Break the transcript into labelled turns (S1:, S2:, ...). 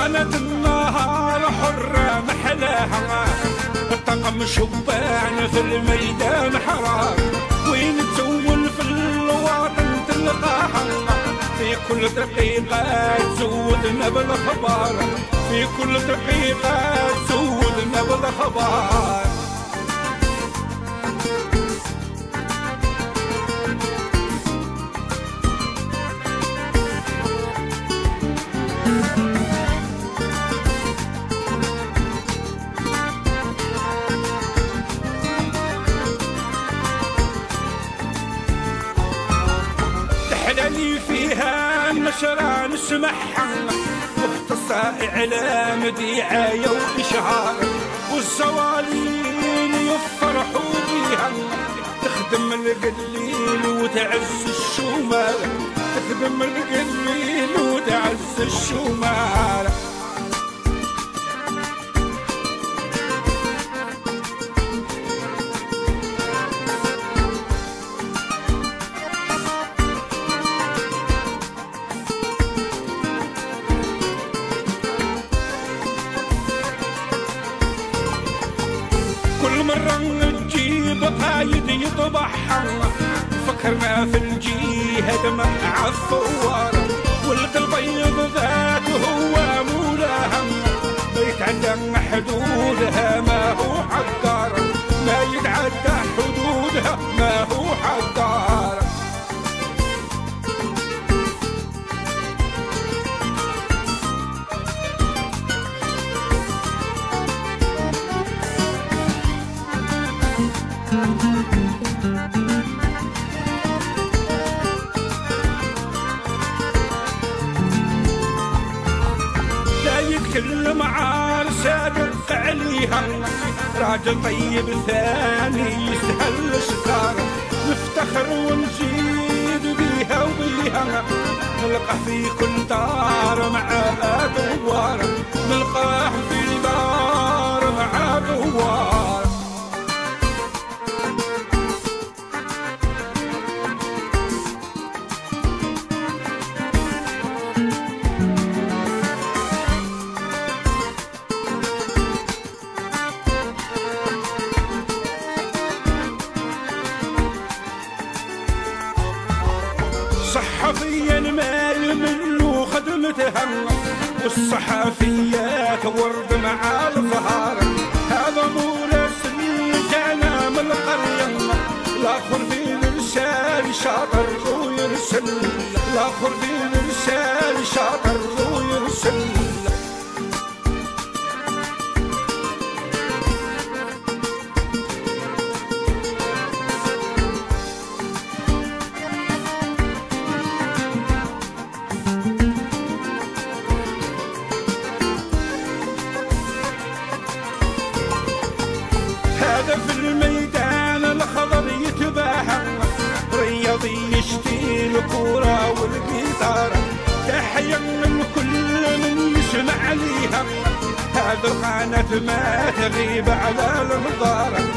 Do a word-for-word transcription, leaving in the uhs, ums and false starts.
S1: كانت النهار حرة محلاها، طقم شبان في الميدان حرام، وين تزول في الوطن تلقاها، في كل دقيقة تزودنا بالأخبار، في كل دقيقة تزودنا بالأخبار. تحللي فيها النشرة نسمعها، مختصة إعلام دعاية وإشهار، والزوالين يفرحوا بيها، تخدم القليل وتعز الشمال، تخدم القليل وتعز الشمال. كل مرة نجيب قايد يطبحها، فكرنا في الجهاد مع الثوار، والقلب البيض ذاته هو مولاها، ما يتعدى حدودها ما هو حقار، ما يتعدى حدودها ما هو حقار. لا يتكلم عن سابق عليها، راجل طيب ثاني يستهل شكار، نفتخر ونزيد بيها وبيها، نلقاه في كل دار مع دوار، نلقاه في دار مع دوار. صحفيا المال منه خدمتها، والصحفيات ورد مع الظهر، هذا مراسل جانا من القرية، الاخر في الرسال شاطر ويرسل، الاخر في الرسال شاطر ويرسل. هذا في الميدان الخضر يتباهى، رياضي يشتي الكورة والقيثار، تحية من كل من يسمع ليها، هذا القناة ما تغيب على الانظار.